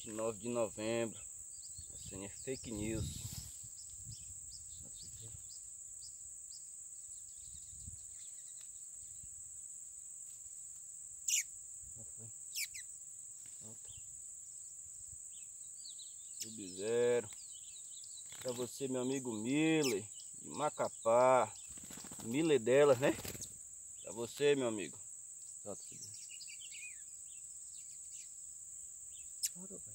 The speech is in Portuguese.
29 de novembro. Assim é fake news. Sub-Zero. Pra você, meu amigo Miller, de Macapá. Miller delas, né? Pra você, meu amigo. Solta, Sub-Zero.